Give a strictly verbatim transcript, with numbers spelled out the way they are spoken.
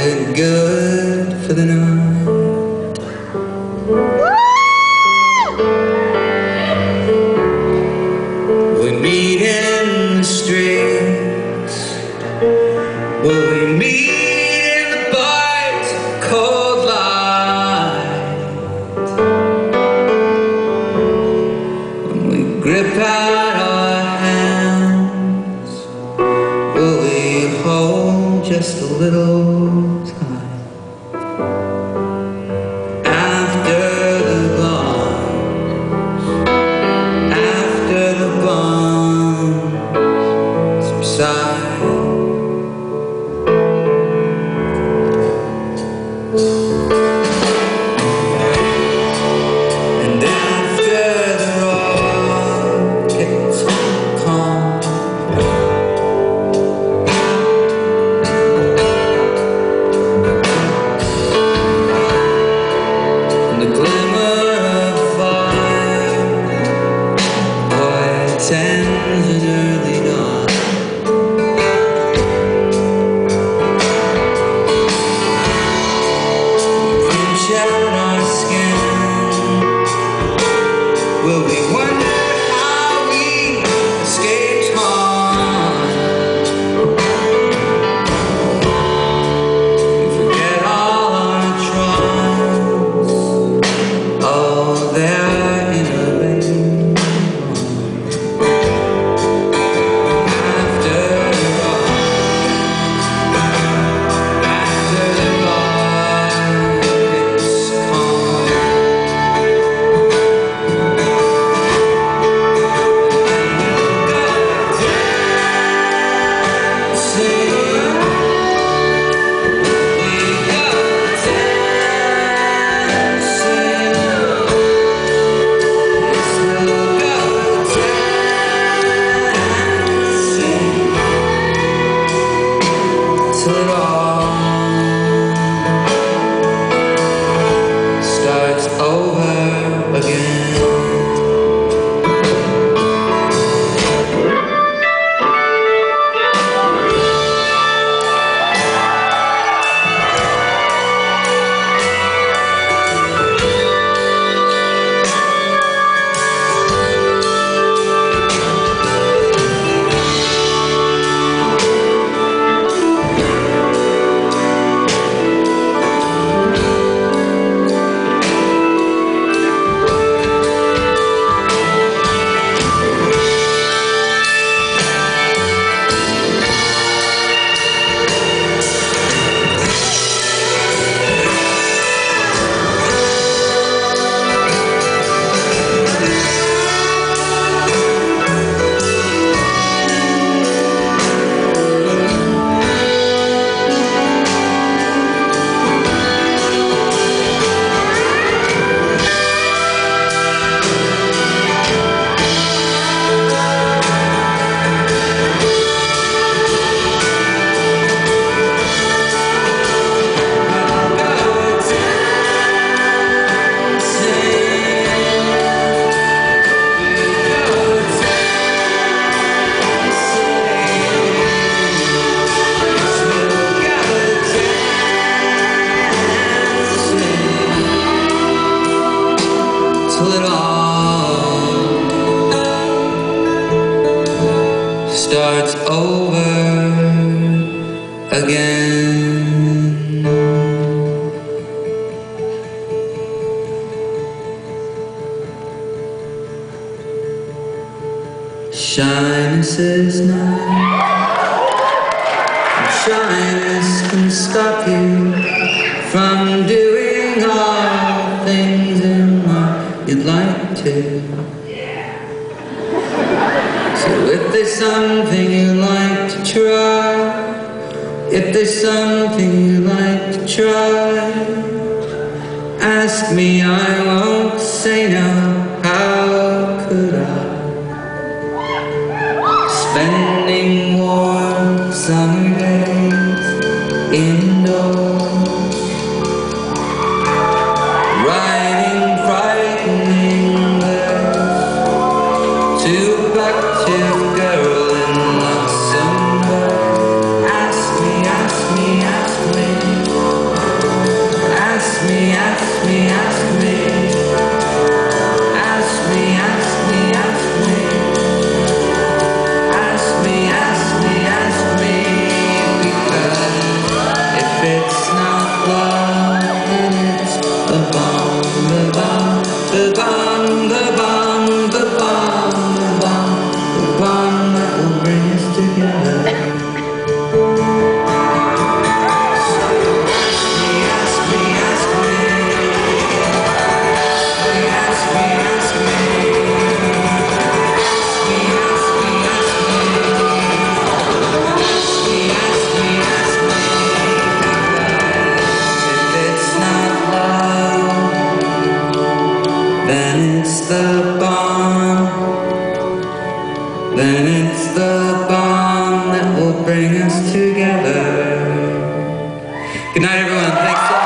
it good for the night. We meet in the streets. Will we meet in the bright cold light? When we grip out our hands, will we hold just a little time? After the bombs, after the bombs subside. And after the rockets come, and the glimmer of fire portends an early dawn. Pinch out our skin. Will we wonder how we escaped harm? We forget all our trials. Oh, they're in a rain. After the bomb, after the rockets come, till it all starts over again. Till it all starts over again. Shyness is night, and shyness can stop you from doing all things in life you'd like to. So if there's something you like to try, if there's something you like to try, ask me, I won't say no. How could I? Spending warm summer days indoors, writing frightening letters to a active girl in Luxembourg. Ask me, ask me, ask me. the bond, then it's the bond that will bring us together. Good night, everyone. Thanks so much.